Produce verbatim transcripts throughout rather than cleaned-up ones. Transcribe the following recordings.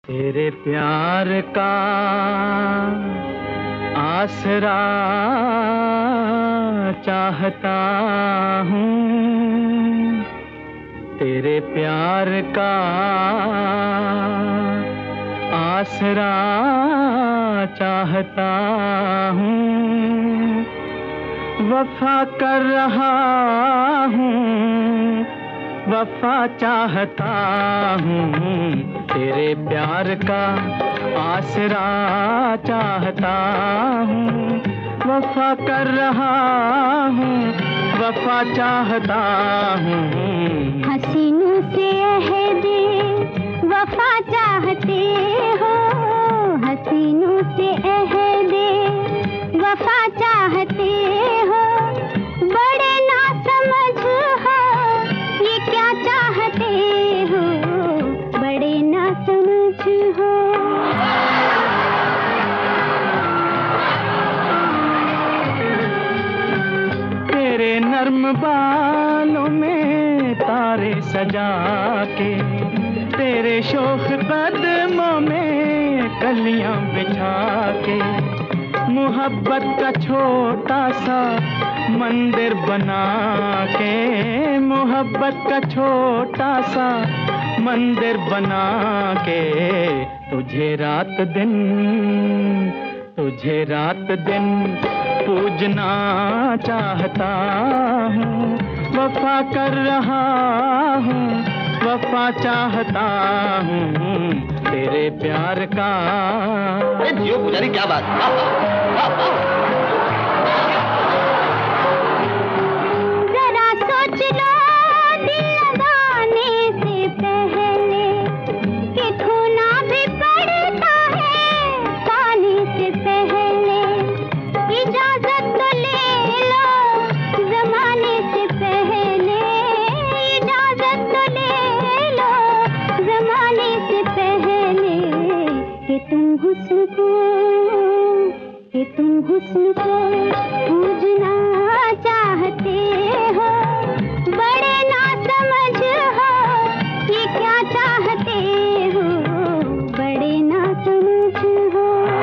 तेरे प्यार का आसरा चाहता हूँ, तेरे प्यार का आसरा चाहता हूँ, वफा कर रहा हूँ, वफा चाहता हूँ, तेरे प्यार का आसरा चाहता हूँ, वफा कर रहा हूँ, वफा चाहता हूँ। हसीनों से अहदे वफा चाहते हो, हसीनों से अहदे वफा चाहते हो, बड़े ना समझ हो ये क्या चाहते हो, बड़े ना समझ हो। तेरे नर्म बालों में तारे सजा के, तेरे शोख कदमों में कलियां बिछा के, मोहब्बत का छोटा सा मंदिर बना के, मोहब्बत का छोटा सा मंदिर बना के, तुझे रात दिन तुझे रात दिन पूजना चाहता हूँ, वफा कर रहा हूँ, वफा चाहता हूँ, तेरे प्यार का। अरे जियो पुजारी, क्या बात। जरा सोच लो दिल लगाने से पहले कि खोना भी पड़ता है पाने से पहले, इजाजत तो ले लो जमाने से पहले, इजाजत तो ले लो जमाने से पहले, कि तुम हुस्न को कि तुम हुस्न को पूजना चाहते हो, बड़े ना समझ हो ये क्या चाहते हो, बड़े ना समझ हो।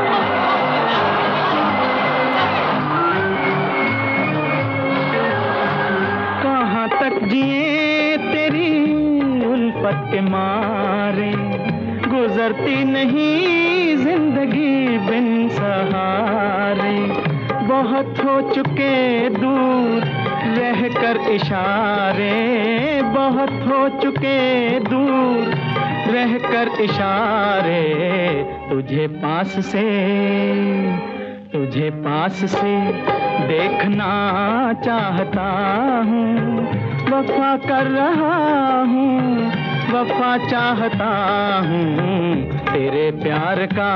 कहाँ तक जिए तेरी उल्फत के मारे, गुजरती नहीं जिंदगी बिन सहारे, बहुत हो चुके दूर रह कर इशारे, बहुत हो चुके दूर रह कर इशारे, तुझे पास से तुझे पास से देखना चाहता हूँ, वफा कर रहा हूँ, वफा चाहता हूँ, तेरे प्यार का।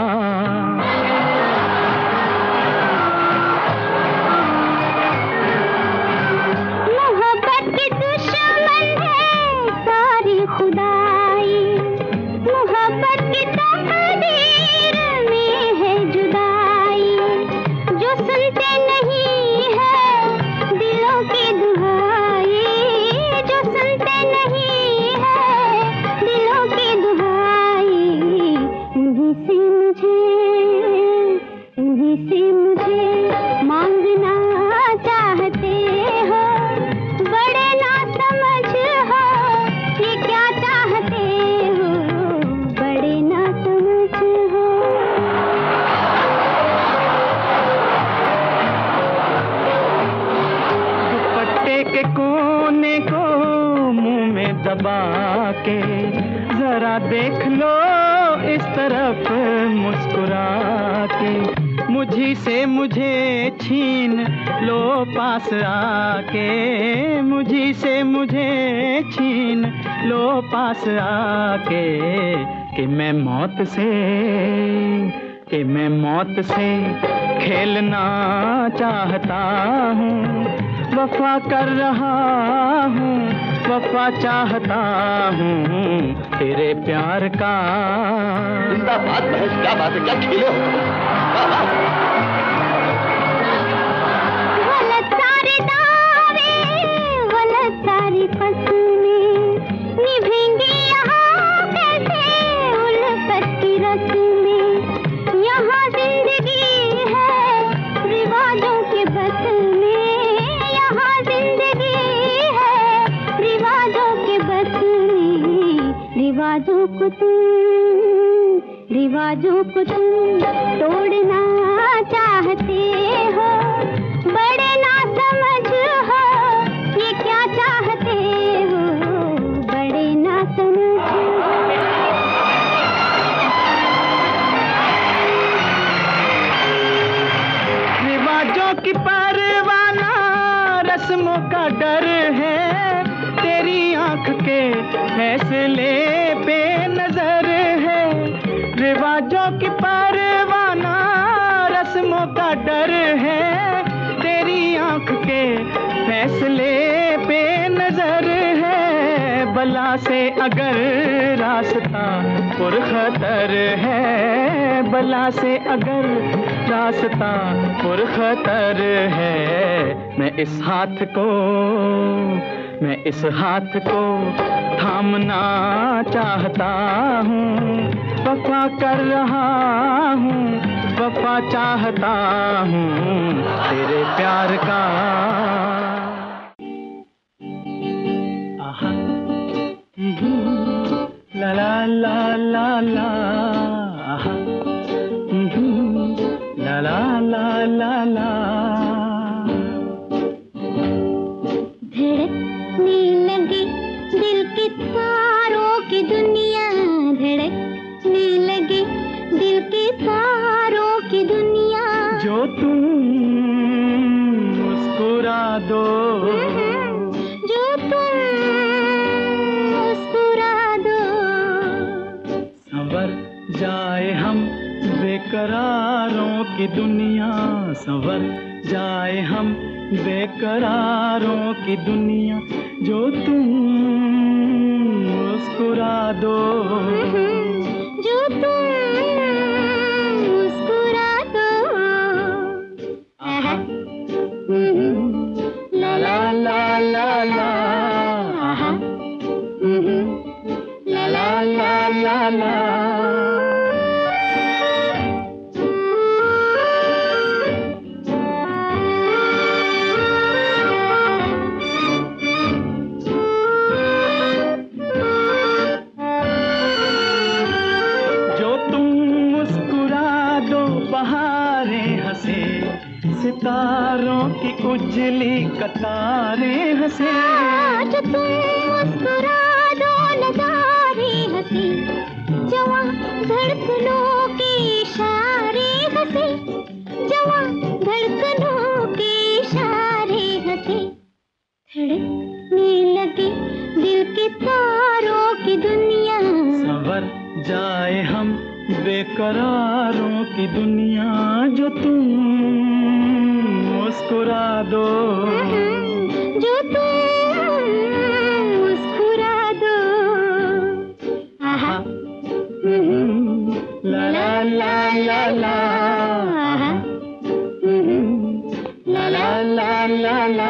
मोहब्बत की दुश्मन है सारी खुदाई, मोहब्बत की तकदीर में है जुदाई, जो सुनते नहीं है दिलों की दुहाई, जो सुनते नहीं है दिलों की दुहाई, उन्हीं से मुझे उन्हीं से मुझे मांगना चाहते हो, बड़े ना समझ हो ये क्या चाहते हो, बड़े ना समझ हो। दुपट्टे के कोने को मुंह में दबा के, जरा देख लो इस तरफ मुस्कुरा के, मुझी से मुझे छीन लो पास आके, मुझी से मुझे छीन लो पास आके, कि मैं मौत से कि मैं मौत से खेलना चाहता हूँ, वफा कर रहा हूँ, वफा चाहता हूँ, तेरे प्यार का। जिंदाबाद महेश, क्या बात है, क्या खेले हो। गलत सारे दावे गलत सारी फसलें निभेंगी यहाँ कैसे उल्फत को तुम रिवाजों को तुम तोड़ना चाहते हो, बड़े ना समझ हो ये क्या चाहते हो, बड़े ना समझ हो। रिवाजों की परवाना रस्मों का डर है, तेरी आंख के फैसले पे नजर है। रिवाजों की परवाना रस्मों का डर है, तेरी आंख के फैसले पे नजर है। बला से अगर रास्ता पुरखतर है, बला से अगर रास्ता पुरखतर है, मैं इस हाथ को मैं इस हाथ को थामना चाहता हूँ, वफा कर रहा हूँ, वफा चाहता हूँ तेरे प्यार का। आहा ला ला ला ला ला, आहा ला ला ला ला ला। धड़कने लगी दिल के तारों की दुनिया, धड़कने लगी दिल के तारों की दुनिया। जो तुम मुस्कुरा दो, जो तुम मुस्कुरा दो, संवर जाए हम बेकरारों की दुनिया, संवर जाए हम बेकरारों की दुनिया। जो तुम मुस्कुरा दो, जो तुम मुस्कुरा दो, आहा ला ला ला ला ला, आहा ला ला ला ला ला। सितारों की उजली कतारें हंसे, जो तुम मुस्कुरा दो नजारे हंसे, जवां धड़कनों के इशारे हंसे, जवां धड़कनों के इशारे हंसे। धड़कने लगे दिल के तारों की दुनिया, संवर जाए हम बेकरारों की दुनिया। जो तुम मुस्कुरा दो, जो तुम मुस्कुरा दो, आहा ला ला ला ला ला, आहा ला ला ला ला ला।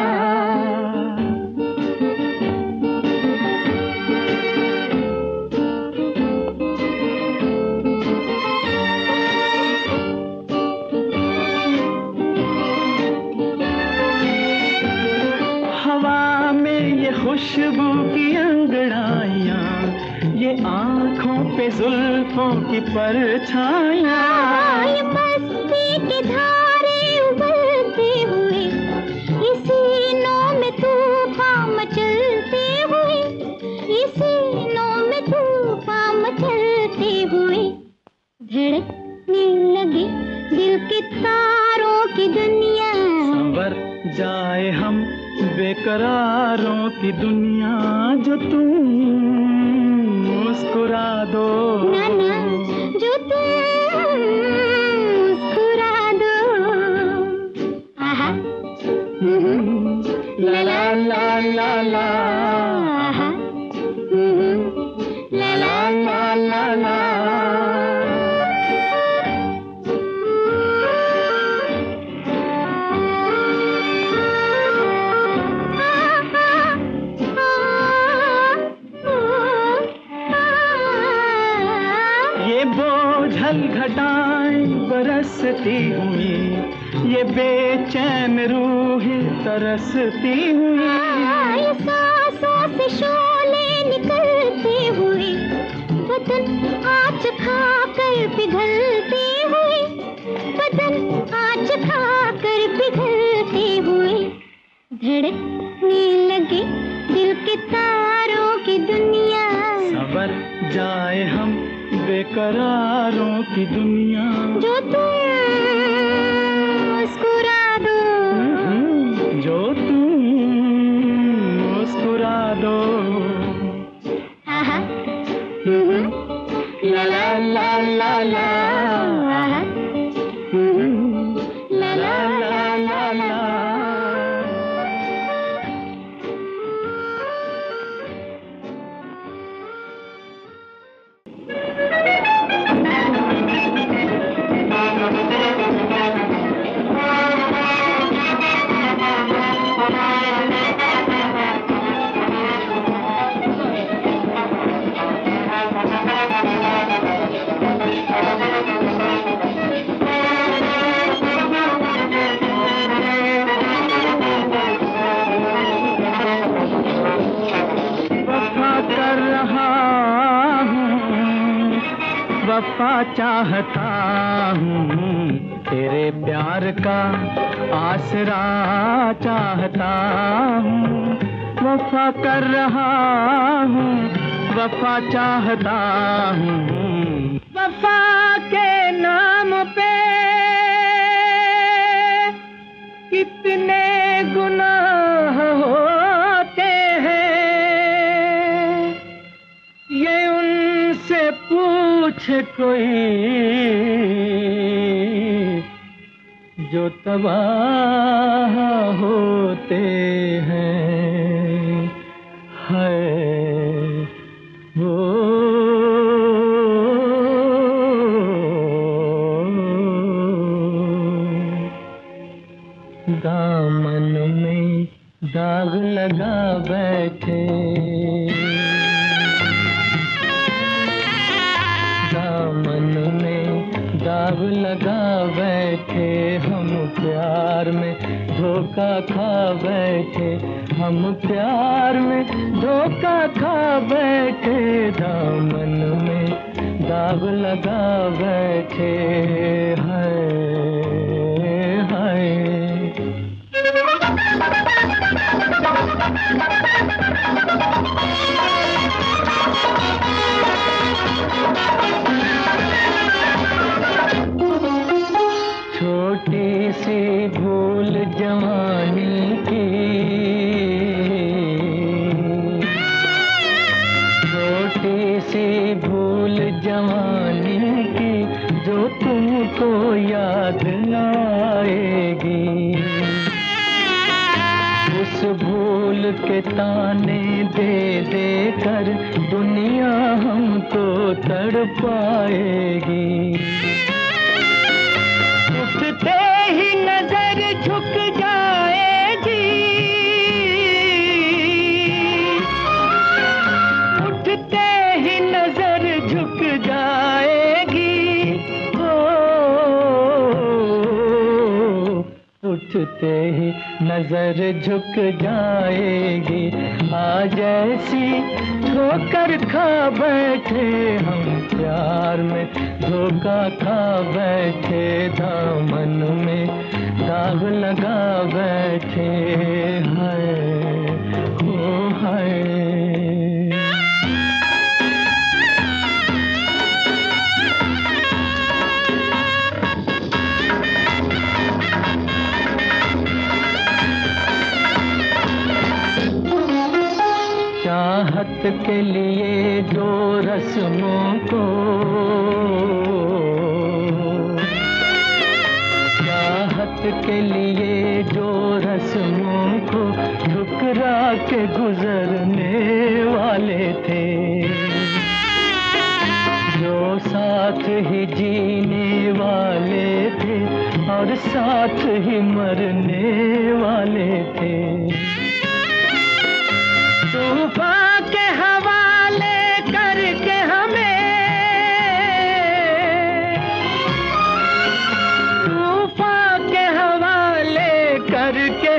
खुशबू की अंगड़ाइयाँ, ये आँखों पे जुल्फों की परछाइयाँ, ये मस्ती की धारे उबलते हुए, इस सीनों में तूफान मचलते हुए, इस सीनों में तूफान मचलते हुए। धड़कने लगे दिल के तारों की दुनिया, संवर जाए हम बेकरारों की दुनिया। जो तुम मुस्कुरा दो, ना ना, जो तुम मुस्कुरा दो, आहा ला ला ला ला ला, आहा ला ला ला ला ला। बोझल घटाएं बरसती हुई, ये बेचैन रूहें तरसती हुई, सांसों से शोले निकलते हुए, वो बदन आँच खाकर पिघलते हुए, बदन आँच खाकर पिघलते हुए, धड़कने लगे दिल के तारों की दुनिया। सबर जाए हम बेकरारों की दुनिया। जो तुम मुस्कुरा दो, जो तुम मुस्कुरा दो। आहा, ला ला ला ला ला, आहा, ला ला ला ला ला। वफा चाहता हूँ, तेरे प्यार का आसरा चाहता हूँ। वफा कर रहा हूँ, वफा चाहता हूँ। वफा के नाम पे कितने गुनाह होते हैं, ये उनसे पूछ कोई जो तबाह होते हैं। है वो दामन में दाग लगा बैठे, दामन में दाग लगा बैठे, हम प्यार में धोखा खा बैठे, हम प्यार में धोखा खा बैठे, दामन में दाग लगा बैठे। हाय हाय छोटी सी भूल जवानी की, छोटी सी भूल जवानी की, जो तुमको याद आएगी। उस भूल के ताने दे दे कर दुनिया हमको तड़पाएगी। उठते ही नजर झुक जाएगी, उठते ही नजर झुक जाएगी। ओ, उठते ही नजर झुक जाएगी। आज ऐसी ठोकर खा बैठे, हम प्यार में धोखा खा बैठे, दामन में दाग लगा बैठे। हाय ओ हाय चाहत के लिए जो रस्मों को, चाहत के लिए जो रस्मों को ठुकरा के गुजरने वाले थे, जो साथ ही जीने वाले थे और साथ ही मरने वाले थे। तूफान के हवाले करके हमें, तूफान के हवाले करके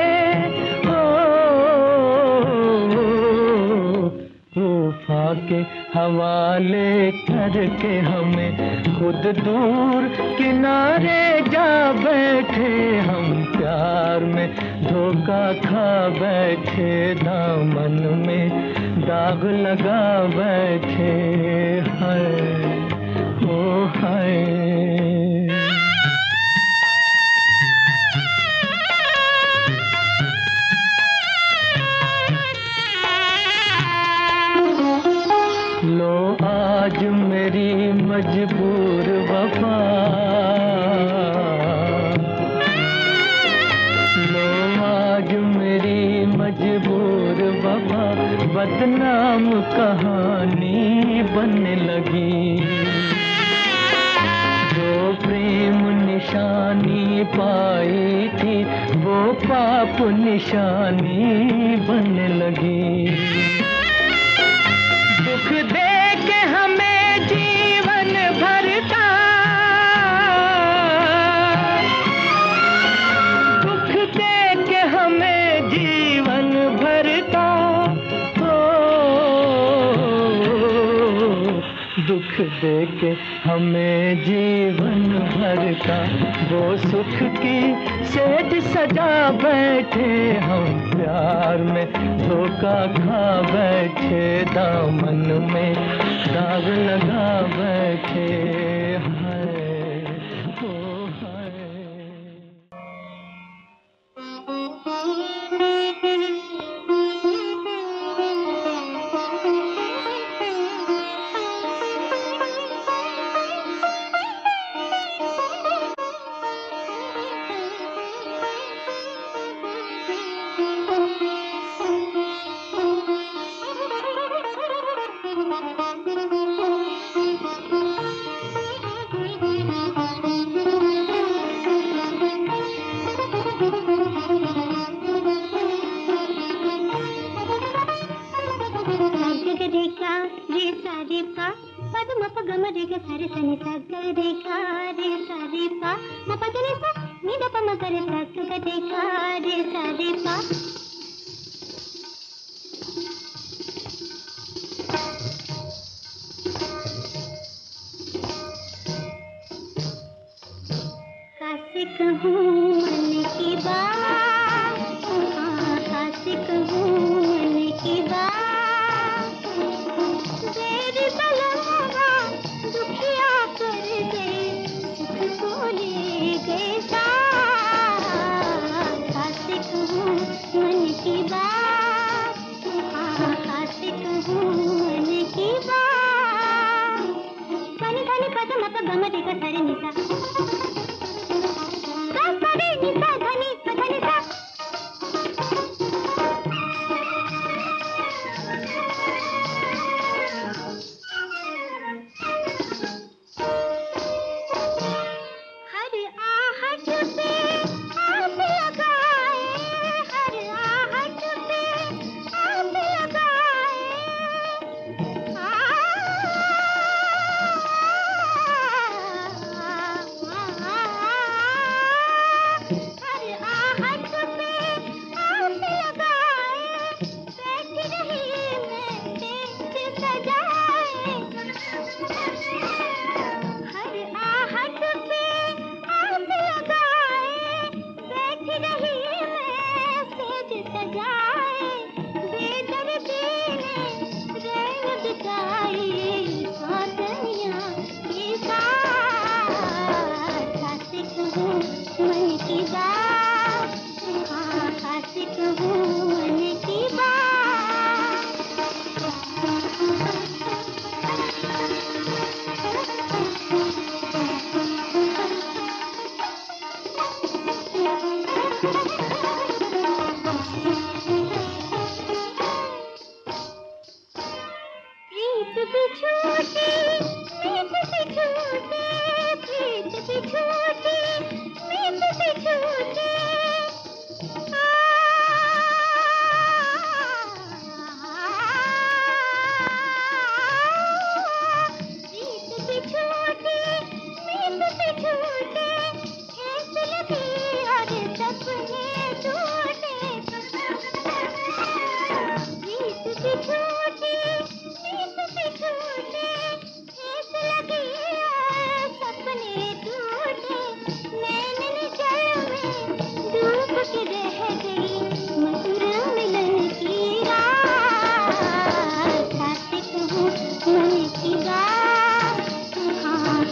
हमें, ओ तूफान के हवाले करके हमें खुद दूर किनारे जा बैठे हम प्यार में धोखा खा बैठे दामन में दाग लगा बैठे हाय ओ हाय लो आज मेरी मजबूर वफा लो आज मेरी मजबूर वफा बदनाम कहानी बनने लगी जो प्रेम निशानी पाई थी वो पाप निशानी बनने लगी दुख दे के हमें जीवन भर का दुख दे के हमें जीवन भर का ओ, दुख दे के हमें जीवन भर का वो सुख की सेज सजा बैठे हम प्यार में धोखा खा बैठे दामन में दाग लगा बैठे हाय ओ हाय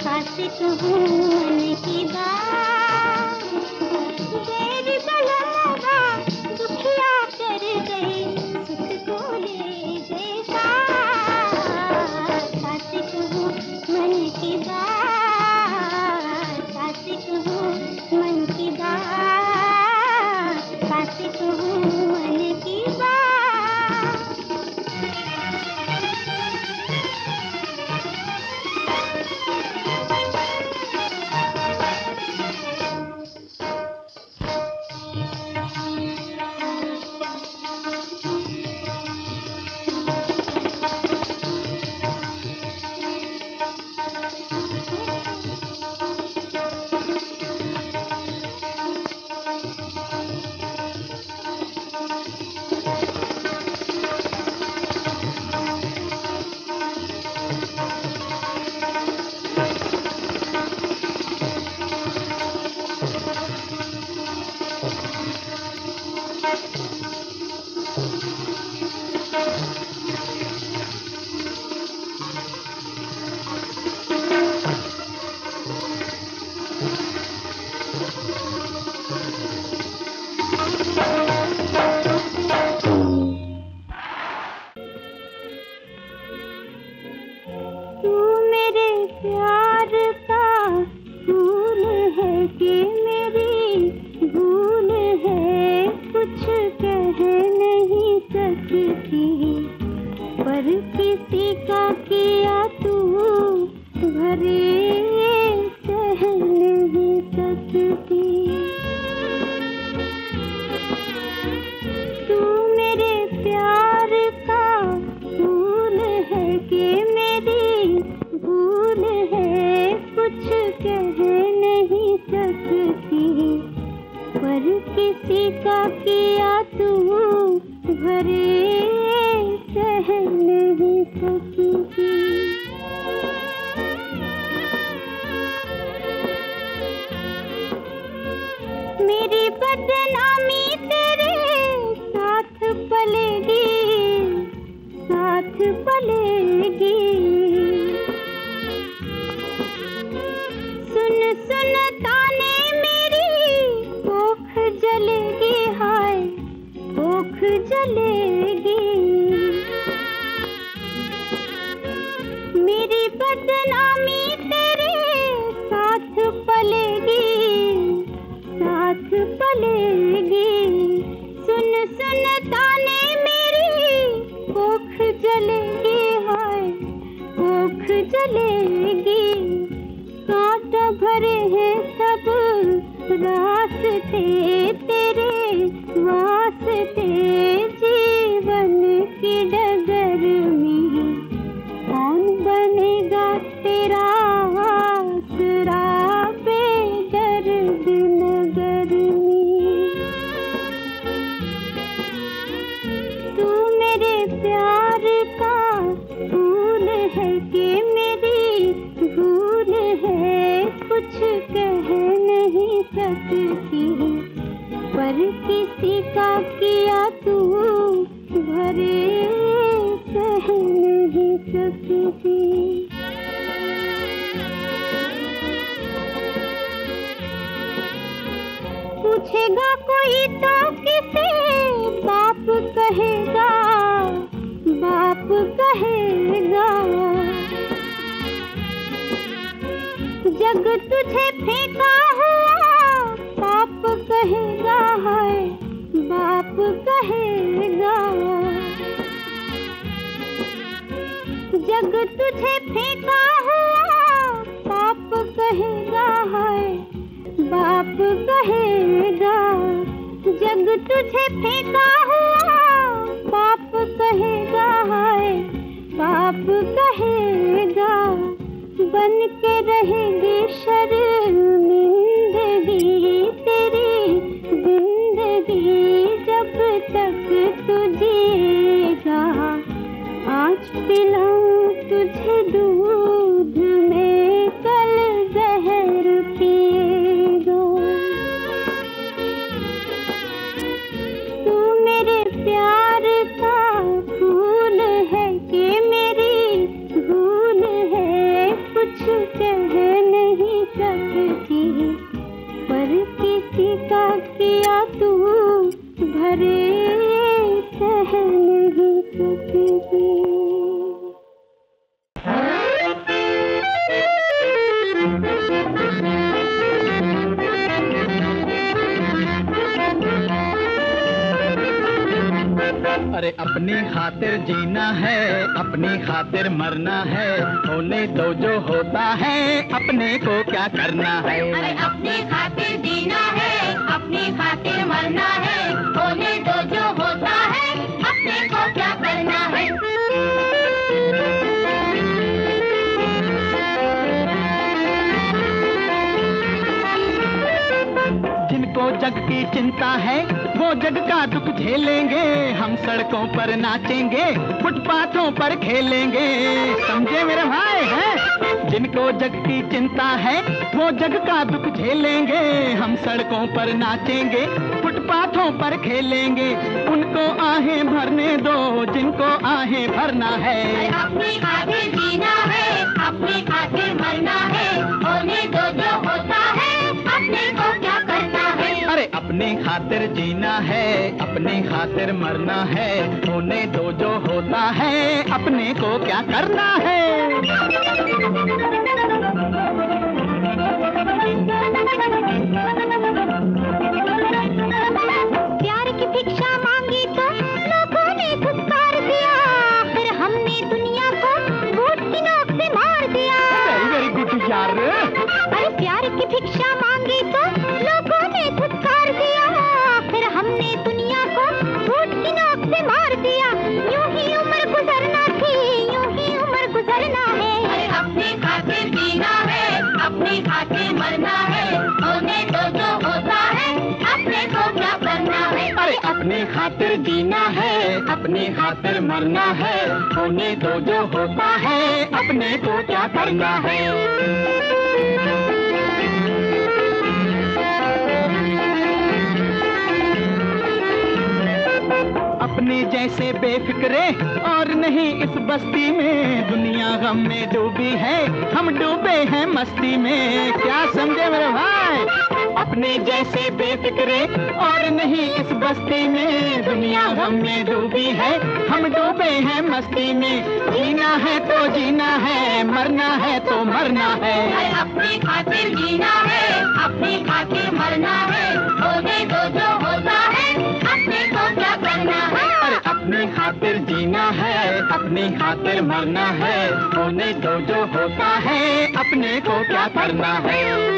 आशिक हूँ मन की बात, तेरी बलवा दुखिया कर गई, सुख को ले गए साथ। आशिक हूँ मन की बात, आशिक हूँ मन की बात, आशिक हूँ मन की बात। पूछेगा कोई तो किसे बाप कहेगा, बाप कहेगा। जग तुझे फेंका हुआ बाप कहेगा, है बाप कहेगा। जग तुझे फेंका हुआ बाप कहेगा, है बाप कहेगा। जग तुझे फेंका हुआ बाप कहेगा, है बाप कहेगा। बन के रहेगी शर्मिंदगी तेरी जिंदगी जब तक तू जिएगा। आज पिलाऊं तुझे दूध में कल जहर पिएगा। तू मेरे प्यार का फूल है कि मेरी भूल है, कुछ सह नहीं सकती, पर किसी का किया तू भरे सह नहीं सकती। अरे अपनी खातिर जीना है, अपनी खातिर मरना है, होने दो जो होता है, अपने को क्या करना है। अरे अपनी खातिर जीना है, अपनी खातिर मरना है, होने दो जो होता है, अपने को क्या करना है। जिनको जग की चिंता है वो जग का दुख झेलेंगे, हम सड़कों पर नाचेंगे, फुटपाथों पर खेलेंगे, समझे मेरे भाई हैं। जिनको जग की चिंता है वो जग का दुख झेलेंगे, हम सड़कों पर नाचेंगे, फुटपाथों पर खेलेंगे, उनको आहें भरने दो जिनको आहें भरना है। अपनी खातिर जीना है, अपनी खातिर मरना है, होने दो जो होता है, अपने को क्या करना है। अरे अपनी खातिर जीना है, अपनी खातिर मरना है, होने दो जो होता है, अपने को क्या करना है। प्यार की भिक्षा मांगी तो लोगों ने धुतकार दिया, फिर हमने दुनिया को वोट की नोक से मार दिया। वेरी गुड यार। अरे प्यार की भिक्षा मांगी तो लोगों ने धुतकार दिया, फिर हमने दुनिया को वोट की नोक से मार दिया। यूं ही उम्र गुजरना थी, यूं ही उम्र गुजरना है। अरे अपनी खातिर जीना है, अपनी खातिर मरना है, होने दो जो होता है, अपने को क्या करना है। अरे अपनी खातिर जीना है, अपनी खातिर मरना है, होने दो जो होता है, अपने को क्या करना है। अपने जैसे बेफिक्रे और नहीं इस बस्ती में, दुनिया गम में डूबी है, हम डूबे हैं मस्ती में, क्या समझे मेरे भाई। अपने जैसे बेफिक्रे और नहीं इस बस्ती में, दुनिया गम में डूबी है, हम डूबे हैं मस्ती में, जीना है तो जीना है, मरना है तो मरना है। अपनी खातिर जीना है, अपनी खातिर मरना है, होने दो जो होता है, अपने को क्या करना है। अरे अपनी खातिर जीना है, अपनी खातिर मरना है, होने दो जो होता है, अपने को क्या करना है।